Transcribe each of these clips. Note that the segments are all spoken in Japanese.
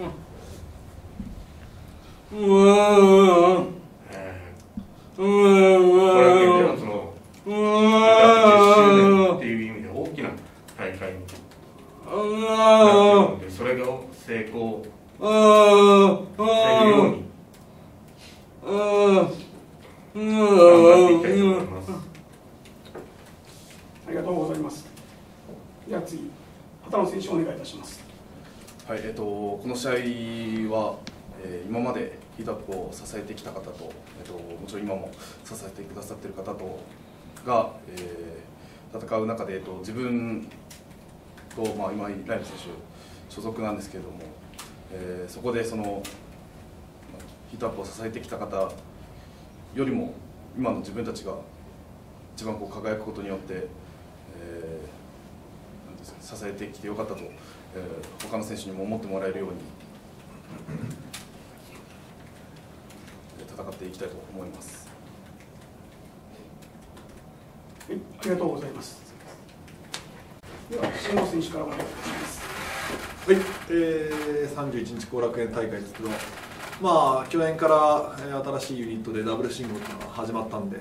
後楽園でのその10周年っていう意味で大きな大会になっているので、それが成功できるように頑張っていきたいと思います。 ありがとうございます。では次、畑野選手お願いいたします。 はい、この試合は、今までヒートアップを支えてきた方と、もちろん今も支えてくださっている方とが、戦う中で、自分と、今井ライム選手所属なんですけれども、そこでそのヒートアップを支えてきた方よりも今の自分たちが一番輝くことによって、支えてきてよかったと、他の選手にも思ってもらえるように戦っていきたいと思います。 はい、ありがとうございます。では慎吾選手からお願いします。 はい、31日後楽園大会ですけど、去年から新しいユニットでダブル信号というのが始まったんで、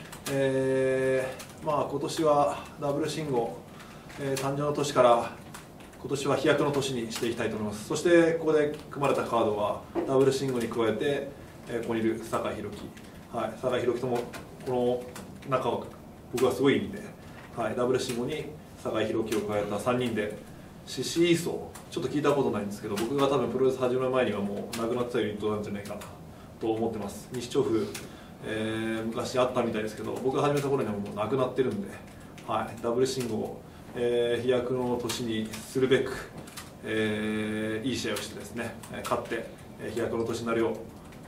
今年はダブル信号、誕生の年から今年は飛躍の年にしていきたいと思います。そしてここで組まれたカードはダブル信号に加えて、ここにいる酒井宏樹、酒井宏樹ともこの仲は僕はすごいいいんで、ダブル信号に酒井宏樹を加えた3人でシシーソー、ちょっと聞いたことないんですけど、僕が多分プロレス始める前にはもうなくなってたユニットなんじゃないかなと思ってます。西調布、昔あったみたいですけど、僕が始めた頃にはもうなくなってるんで、ダブル信号、飛躍の年にするべく、いい試合をしてですね、勝って飛躍の年になるよ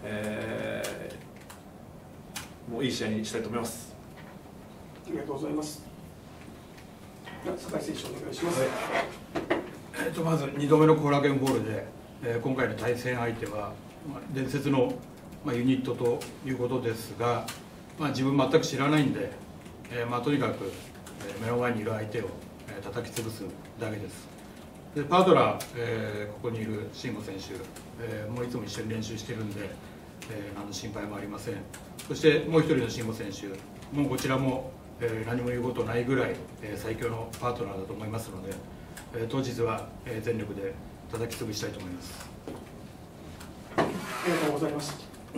う、もういい試合にしたいと思います。 ありがとうございます。では酒井選手お願いします。 まず2度目の後楽園ホールで、今回の対戦相手は、伝説の、ユニットということですが、自分全く知らないんで、とにかく、目の前にいる相手を、叩き潰すだけです。でパートナー、ここにいる慎吾選手、もういつも一緒に練習してるんで、何の心配もありません。そしてもう一人の慎吾選手、もうこちらも、何も言うことないぐらい、最強のパートナーだと思いますので、当日は、全力で叩き潰したいと思います。 ありがとうございます。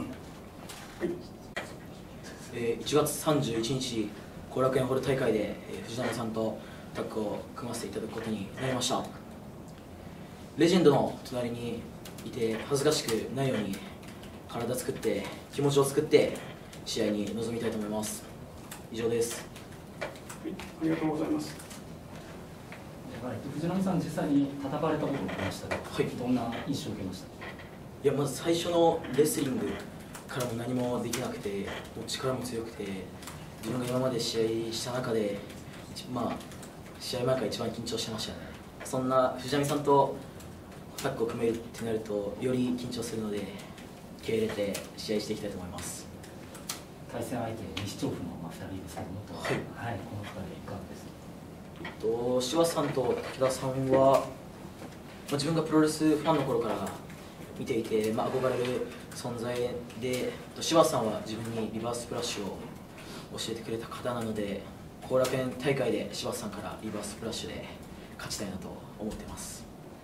1月31日後楽園ホール大会で、藤波さんとタッグを組ませていただくことになりました。レジェンドの隣にいて恥ずかしくないように体作って気持ちを作って試合に臨みたいと思います。以上です。 ありがとうございます。 藤波さん、実際に叩かれたことがありましたが、どんな印象を受けました？ いや、まず最初のレスリングからも何もできなくて、もう力も強くて、自分が今まで試合した中で、試合前から一番緊張してましたね。そんな藤波さんとタッグを組めるってなると、より緊張するので、気合い入れて試合していきたいと思います。 対戦相手、西調布の2人ですけども、この2人いかがですか？ 柴さんと武田さんは、自分がプロレスファンの頃から見ていて、憧れる存在で、柴さんは自分にリバーススプラッシュを教えてくれた方なので、後楽園大会で柴さんからリバーススプラッシュで勝ちたいなと思っています。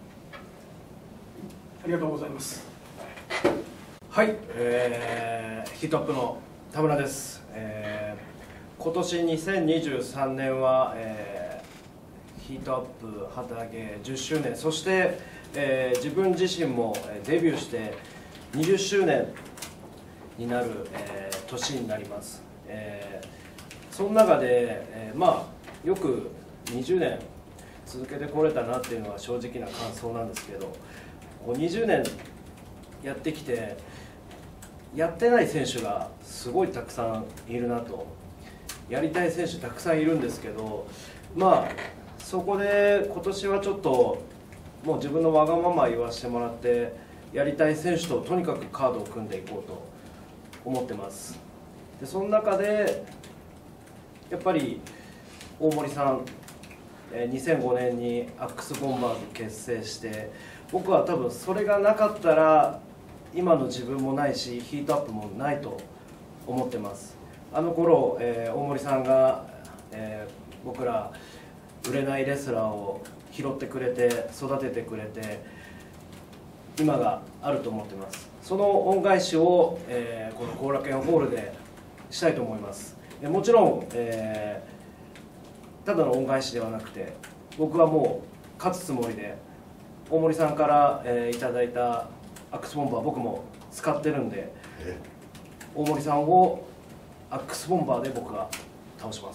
ありがとうございます。 はい、ヒートアップの田村です。今年2023年は、ヒートアップ旗揚げ10周年、そして、自分自身もデビューして20周年になる、年になります。その中で、よく20年続けてこれたなっていうのは正直な感想なんですけど、20年やってきてやってない選手がすごいたくさんいるなと、やりたい選手たくさんいるんですけど、そこで今年はちょっともう自分のわがまま言わせてもらって、やりたい選手ととにかくカードを組んでいこうと思ってます。でその中でやっぱり大森さん 2005年にアックスボンバーズ結成して、僕は多分それがなかったら今の自分もないしヒートアップもないと思ってます。あの頃、大森さんが、僕ら売れないレスラーを拾ってくれて育ててくれて今があると思ってます。その恩返しを、この後楽園ホールでしたいと思います。もちろん、ただの恩返しではなくて僕はもう勝つつもりで、大森さんから、いただいたアックスボンバー僕も使ってるんで、大森さんをアックスボンバーで僕が倒します。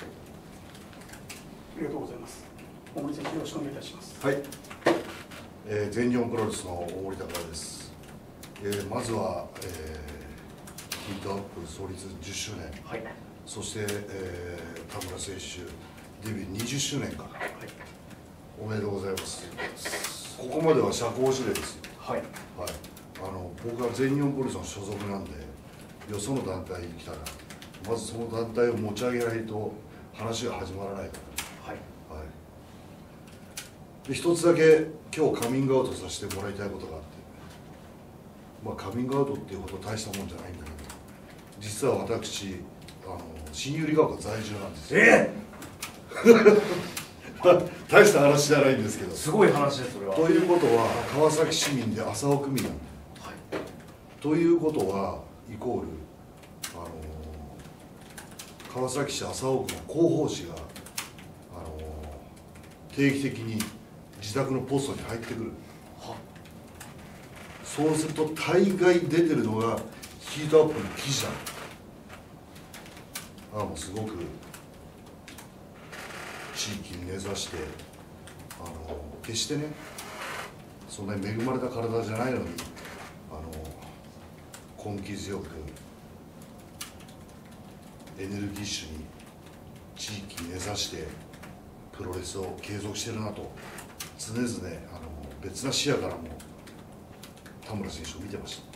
ありがとうございます。大森選手よろしくお願いいたします。 はい、全日本プロレスの大森高です。まずは、ヒートアップ創立10周年、はい、そして、田村選手デビュー20周年か、はい、おめでとうございます。ここまでは社交辞令ですよ。はい、はい、僕は全日本プロレスの所属なんで、よその団体に来たらまずその団体を持ち上げないと話が始まらないから、はいはい、で一つだけ今日カミングアウトさせてもらいたいことがあって、まあ、カミングアウトっていうほど大したもんじゃないんだけど、実は私新百合ヶ丘在住なんですよ。大した話じゃないんですけど、 すごい話ですそれは。 ということは川崎市民で麻生区民なんだ、はい、ということはイコール川崎市麻生区の広報誌が定期的に自宅のポストに入ってくる。そうすると大概出てるのがヒートアップの記事だ。もうすごく地域に根ざして決してねそんなに恵まれた体じゃないのに根気強くエネルギッシュに地域に根ざしてプロレスを継続してるなと常々別な視野からも田村選手を見てました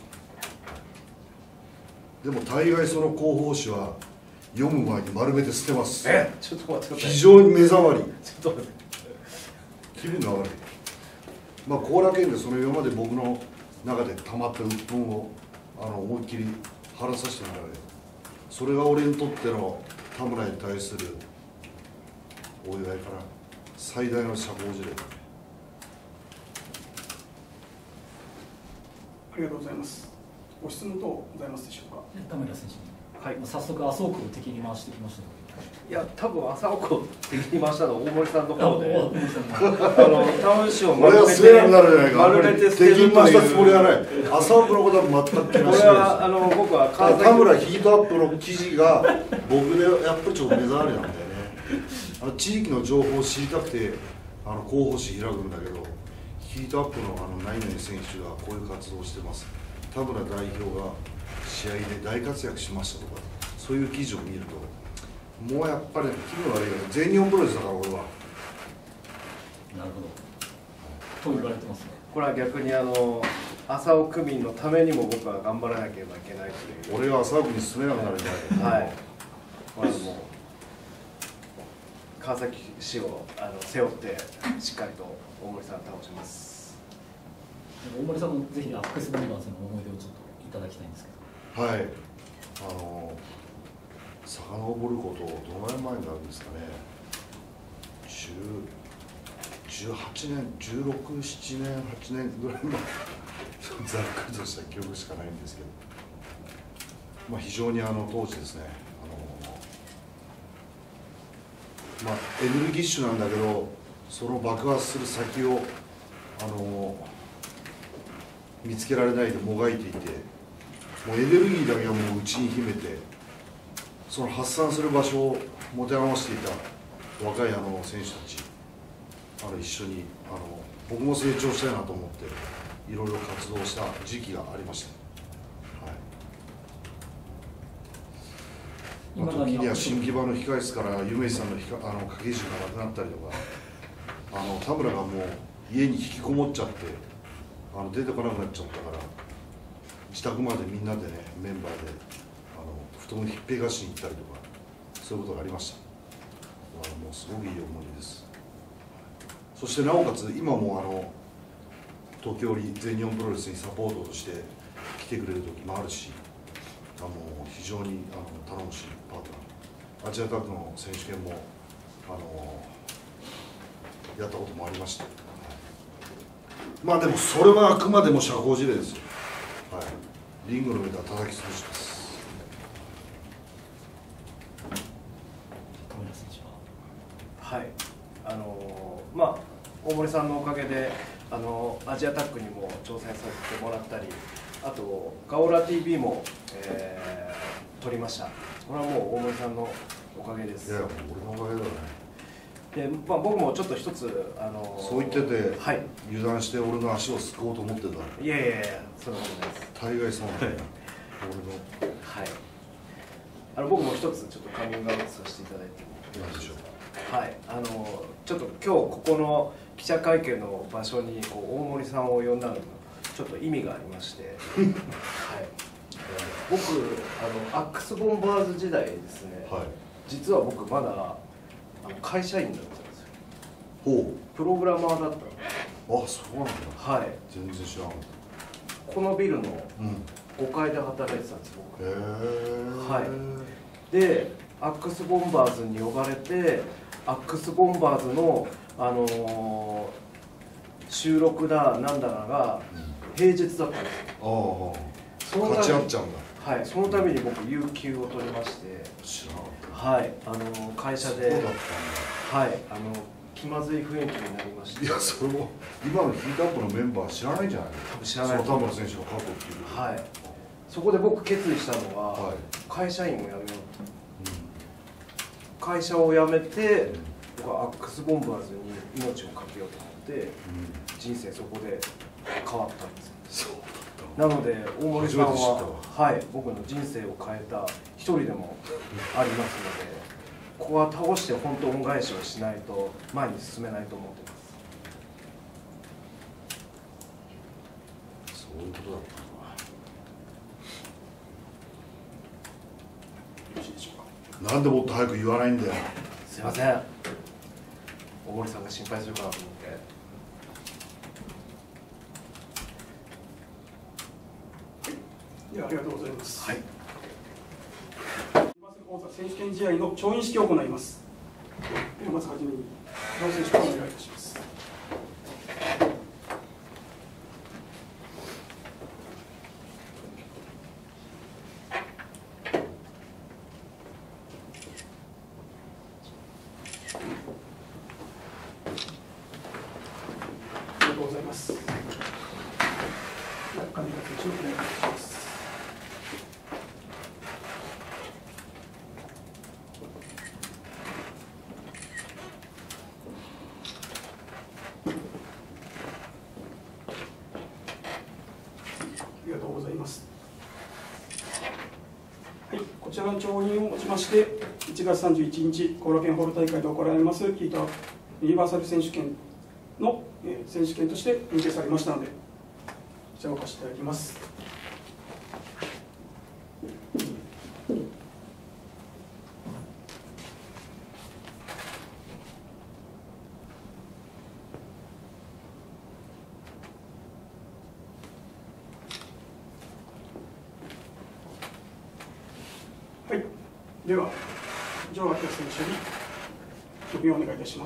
。でも大概その広報誌は読む前に丸めて捨てます。 ちょっと待ってください。 非常に目障り。 ちょっと待って。 気分が悪い。まあ後楽園でその今まで僕の中で溜まった鬱憤を思いっきり晴らさせてもらうよ。それが俺にとっての田村に対するお祝いかな。最大の社交辞令だね。 ありがとうございます。ご質問等ございますでしょうか。 田村選手、 はい、 早速麻生区を敵に回してきました。 いや多分麻生区を敵に回したのは大森さんの方で、タウン誌を丸めて敵に回したつもりはない。麻生区のことは全く気にしないです。 僕は田村ヒートアップの記事が僕でやっぱりちょっと目障りなんだよね。地域の情報を知りたくて広報誌開くんだけど、ヒートアップの何々選手がこういう活動をしてます、田村代表が試合で大活躍しましたとか、そういう記事を見るともうやっぱり気分悪いよね。全日本プロレスだから俺は。なるほどと言われてますね。 これは逆に麻生区民のためにも僕は頑張らなければいけないという。 俺が麻生区に進めなくなるんだよ。 はい。これはもう川崎市を背負ってしっかりと大森さんを倒します。 大森さんもぜひアックスボンバーズの思い出をちょっといただきたいんですけど。はい。遡ることどのぐらい前になるんですかね。18年、16、7年、8年ぐらい前ざっくりとした記憶しかないんですけど、まあ、非常に当時ですね、まあ、エネルギッシュなんだけどその爆発する先を見つけられないでもがいていて、もうエネルギーだけはもう内に秘めてその発散する場所を持て余していた若い選手たち一緒に僕も成長したいなと思っていろいろ活動した時期がありました、はい。時には新木場の控室から夢井さんの掛け軸がなくなったりとか、田村がもう家に引きこもっちゃって出てこなくなっちゃったから自宅までみんなでねメンバーで布団をひっぺがしに行ったりとかそういうことがありました。 もうすごくいい思い出です。そしてなおかつ今も時折全日本プロレスにサポートとして来てくれる時もあるし、非常に頼もしいパートナー、アジアタックの選手権もやったこともありまして、まあでもそれはあくまでも社交辞令ですよ。はい、リングの上では叩き潰します。 はい、まあ大森さんのおかげでアジアタックにも挑戦させてもらったり、あとガオラ TV も、撮りました。これはもう大森さんのおかげです。 いや、俺のおかげだよね。 で、まあ、僕もちょっと一つそう言ってて、 はい、 油断して俺の足をすくおうと思ってた。 いやいやいや、そんなことないです。 大概そうなんだよ。俺の。 はい。僕も一つちょっとカミングアウトさせていただいてもなんでしょう。 はい、ちょっと今日ここの記者会見の場所に大森さんを呼んだのにちょっと意味がありまして、はい、僕アックスボンバーズ時代ですね、はい、実は僕まだ会社員だったんですよ。 ほう、プログラマーだったんです。 あ、そうなんだ。 はい。 全然知らなかった。 このビルの5階で働いてたんです、僕。 へー。 はい。で、アックスボンバーズに呼ばれて、アックスボンバーズの、収録だなんだかが平日だったんですよ。 勝ち合っちゃうんだ。 はい、そのために僕有給を取りまして、 知らなかった。 はい、会社で、 そうだったんだ。 はい、気まずい雰囲気になりまして。 いや、それも今のヒートアップのメンバー知らないんじゃないの？ 多分知らない。 田村選手の過去っていう。 はい。そこで僕決意したのは、 はい、 会社員を辞めようと。会社を辞めて、僕はアックスボンバーズに命をかけようと思って、人生そこで変わったんです。 そうなので大森さんは、はい、僕の人生を変えた一人でもありますので、ここは倒して本当恩返しをしないと前に進めないと思ってます。 そういうことだったのか。よろしいでしょうか。なんでもっと早く言わないんだよ。 すいません。大森さんが心配するかなと思って。 ではありがとうございます。 はい。 講座選手権試合の調印式を行います。ではまずはじめに伊藤選手からお願いいたします。ありがとうございます。では金田選手お願いいたします。ありがとうございます。はい、こちらの調印をもちまして、1月31日、後楽園ホール大会で行われますヒートアップユニバーサル選手権の選手権として認定されましたので、こちらを貸していただきます。はい、では、城明選手に記入をお願いいたします。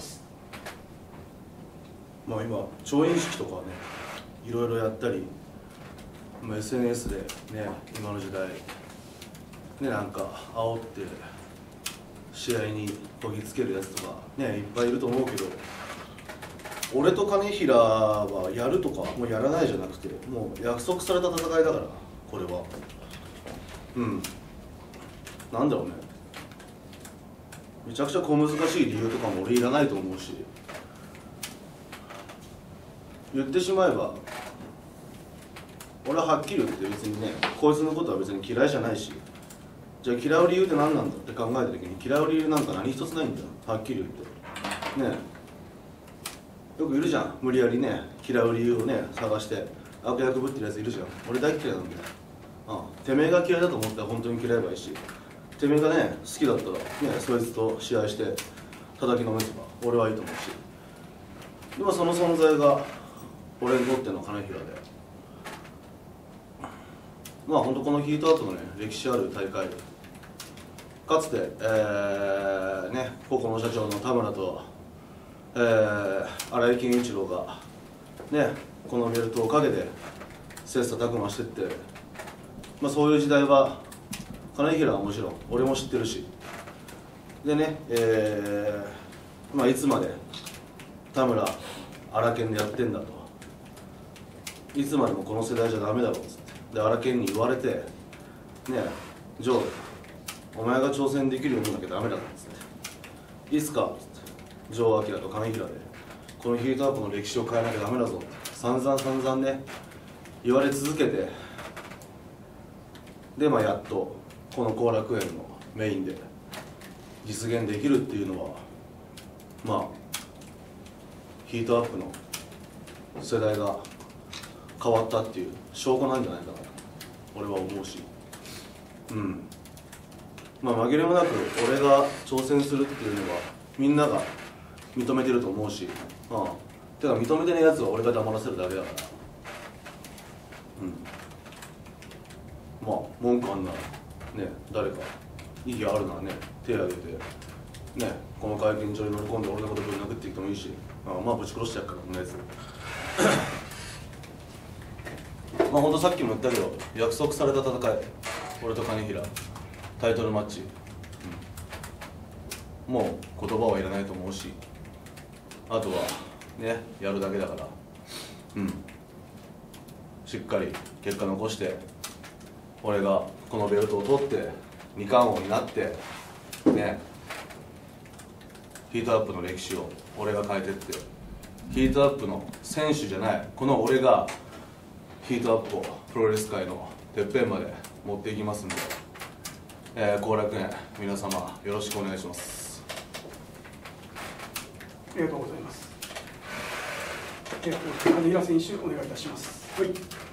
まあ今、調印式とかね、いろいろやったり、まあ、SNS でね、今の時代、ね、なんか煽って試合にこぎつけるやつとか、ね、いっぱいいると思うけど、俺と金平はやるとか、もうやらないじゃなくて、もう約束された戦いだから、これは。うん。なんだろうね。めちゃくちゃ小難しい理由とかも俺いらないと思うし、言ってしまえば俺ははっきり言って別にね、こいつのことは別に嫌いじゃないし、じゃあ嫌う理由って何なんだって考えた時に嫌う理由なんか何一つないんだよ、はっきり言ってね。よくいるじゃん、無理やりね嫌う理由をね探して悪役ぶってるやついるじゃん。俺大嫌いなんだよ。てめえが嫌いだと思ったら本当に嫌えばいいし、てめえがね好きだったらねそいつと試合して戦叩きのめせば俺はいいと思うし、でもその存在が俺にとっての金平で、まあ本当このヒートアップのね歴史ある大会、かつて、高校の社長の田村と、新井健一郎がねこのベルトをかけて切磋琢磨してって、まあ、そういう時代は金平はもちろん俺も知ってるし、でね、まあ、いつまで田村荒研でやってんだと、いつまでもこの世代じゃダメだろうっつって、で荒研に言われて、ねえジョーお前が挑戦できるようになきゃダメだっつって、いつかっつってジョー・アキラと金平でこのヒートアップの歴史を変えなきゃダメだぞって散々ね言われ続けて、でまあやっとこの後楽園のメインで実現できるっていうのは、まあヒートアップの世代が変わったっていう証拠なんじゃないかなと俺は思うし、まあ紛れもなく俺が挑戦するっていうのはみんなが認めてると思うし、てか認めてないやつは俺が黙らせるだけだから、まあ文句あんならね誰か意義あるならね手挙げてねこの会見場に乗り込んで俺のことぶん殴ってきてもいいし、まあぶち殺してやっからこんなやつまあ本当さっきも言ったけど約束された戦い、俺と金平タイトルマッチ、もう言葉はいらないと思うし、あとはねやるだけだから、しっかり結果残して俺がこのベルトを取って二冠王になってねヒートアップの歴史を俺が変えてって、ヒートアップの選手じゃないこの俺がヒートアップをプロレス界のてっぺんまで持っていきますんで、後楽園皆様よろしくお願いします。 ありがとうございます。金平選手お願いいたします。はい。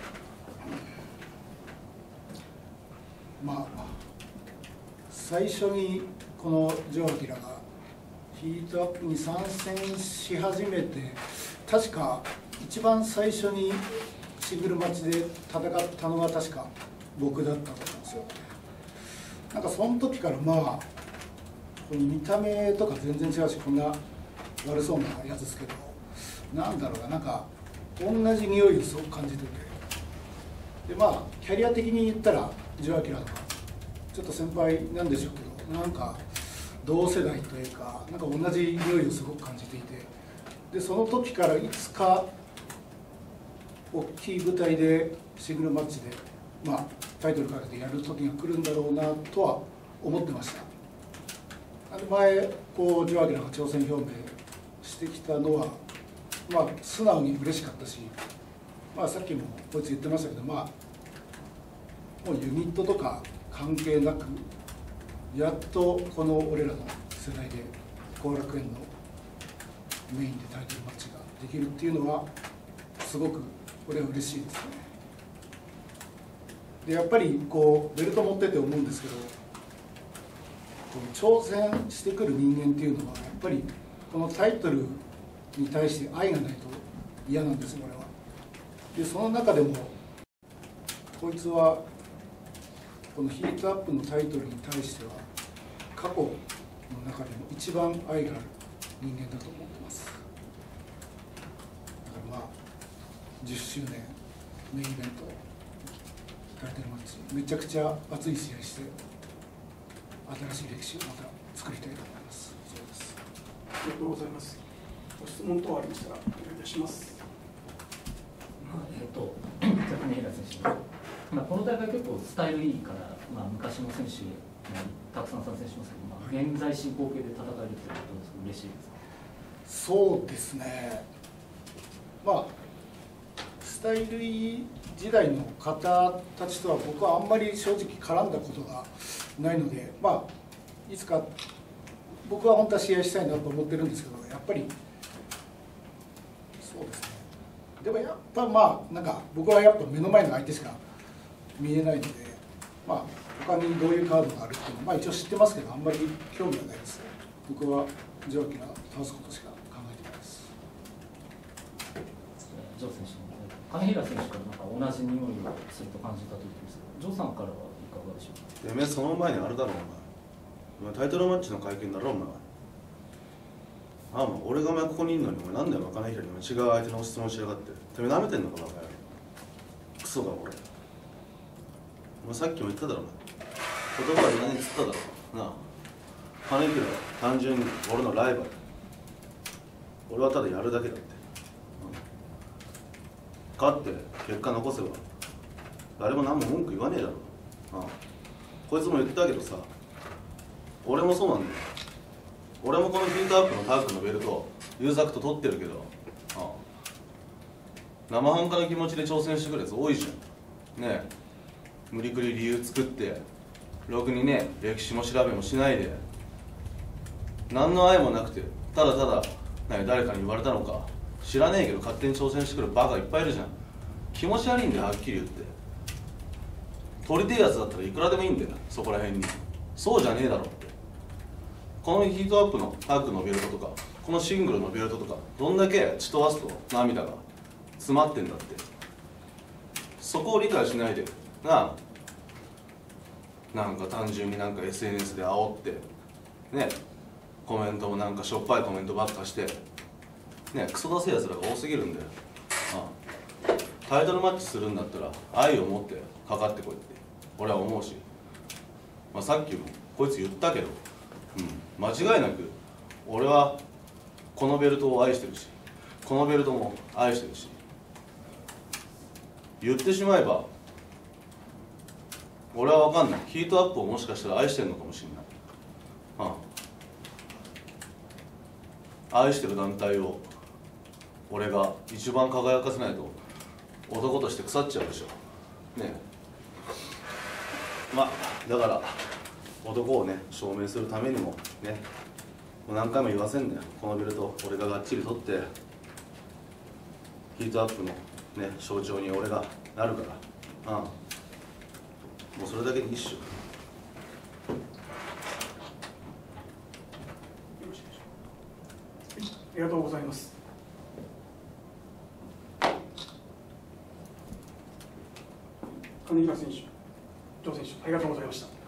まあ最初にこのジョー・アキラがヒートアップに参戦し始めて、確か一番最初にシングルマッチで戦ったのは確か僕だったと思うんですよ。なんかその時からまあこの見た目とか全然違うし、こんな悪そうなやつですけど、なんだろうな、なんか同じ匂いをすごく感じてて、でまあキャリア的に言ったらジョー・アキラとかちょっと先輩なんでしょうけど、なんか同世代というか、なんか同じ匂いをすごく感じていて、でその時からいつか大きい舞台でシングルマッチで、まあ、タイトルかけてやる時が来るんだろうなとは思ってました。前こうジョー・アキラが挑戦表明してきたのは、まあ、素直に嬉しかったし、まあ、さっきもこいつ言ってましたけど、まあ、もうユニットとか関係なくやっとこの俺らの世代で後楽園のメインでタイトルマッチができるっていうのはすごく俺は嬉しいですね。でやっぱりこうベルト持ってて思うんですけど、挑戦してくる人間っていうのはやっぱりこのタイトルに対して愛がないと嫌なんです俺は。でその中でもこいつはこのヒートアップのタイトルに対しては過去の中でも一番愛がある人間だと思ってます。だからまあ10周年メインイベントタイトルマッチめちゃくちゃ熱い試合して新しい歴史をまた作りたいと思います。そうです。 ありがとうございます。ご質問等ありましたらお願いいたします。 金平選手、この大会結構スタイルいいから、昔の選手たくさん参戦しますけど、現在進行形で戦えるってことですごい嬉しいですか？ そうですね。まあスタイルいい時代の方たちとは僕はあんまり正直絡んだことがないので、まあいつか僕は本当は試合したいなと思ってるんですけど、やっぱりそうですね。でもやっぱまあなんか僕はやっぱ目の前の相手しか見えないので、まあ他にどういうカードがあるっていうのは、まあ一応知ってますけどあんまり興味はないです。 僕はジョーキラ倒すことしか考えています。 ジョー選手、金平選手からなんか同じ匂いをすると感じたと言ってますけど、ジョーさんからはいかがでしょうか。 てめえその前にあれだろお前タイトルマッチの会見だろお前。俺がここにいるのにお前なんだよ金平に違う相手の質問しやがって。てめえ舐めてんのかバカ野郎。クソが俺。お前さっきも言っただろお前。言葉は何につっただろなあ。金平は単純に俺のライバル。俺はただやるだけだって。勝って結果残せば誰も何も文句言わねえだろ。ああこいつも言ったけどさ、俺もそうなんだよ。俺もこのヒートアップのタッグのベルト優作と取ってるけど、ああ生半可な気持ちで挑戦してくるやつ多いじゃんねえ。無理くり理由作ってろくにね歴史も調べもしないで何の愛もなくてただただ誰かに言われたのか知らねえけど勝手に挑戦してくるバカいっぱいいるじゃん。気持ち悪いんだよはっきり言って。取りてえやつだったらいくらでもいいんだよそこら辺に。そうじゃねえだろって。このヒートアップのタッグのベルトとかこのシングルのベルトとかどんだけ血と汗と涙が詰まってんだって。そこを理解しないでなんか単純にSNS で煽ってねコメントもしょっぱいコメントばっかしてねクソ出せやつらが多すぎるんだよ。タイトルマッチするんだったら愛を持ってかかってこいって俺は思うし、さっきもこいつ言ったけど、間違いなく俺はこのベルトを愛してるしこのベルトも愛してるし、言ってしまえば俺は分かんない。ヒートアップをもしかしたら愛してるのかもしれない。愛してる団体を俺が一番輝かせないと男として腐っちゃうでしょねえ。だから男をね証明するためにもねもう何回も言わせんだよ。このベルト俺ががっちり取ってヒートアップのね象徴に俺がなるから、もうそれだけでいいっしょ。 ありがとうございます。金平選手、ジョー選手、ありがとうございました。